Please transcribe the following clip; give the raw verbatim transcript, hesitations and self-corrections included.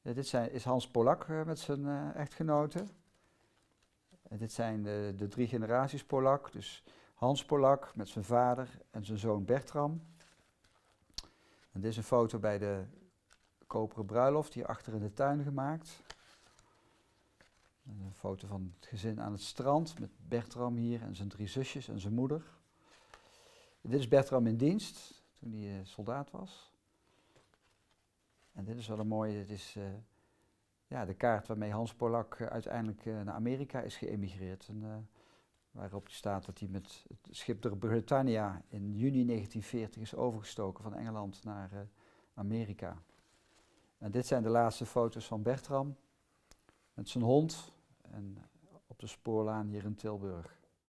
Uh, dit zijn, is Hans Polak uh, met zijn uh, echtgenote. Uh, dit zijn de, de drie generaties Polak. Dus Hans Polak met zijn vader en zijn zoon Bertram. En dit is een foto bij de koperen bruiloft, hier achter in de tuin gemaakt. Een foto van het gezin aan het strand met Bertram hier en zijn drie zusjes en zijn moeder. Dit is Bertram in dienst, toen hij uh, soldaat was. En dit is wel een mooie, dit is uh, ja, de kaart waarmee Hans Polak uh, uiteindelijk uh, naar Amerika is geëmigreerd. En, uh, waarop staat dat hij met het schip de Britannia in juni negentien veertig is overgestoken van Engeland naar uh, Amerika. En dit zijn de laatste foto's van Bertram met zijn hond en op de spoorlaan hier in Tilburg.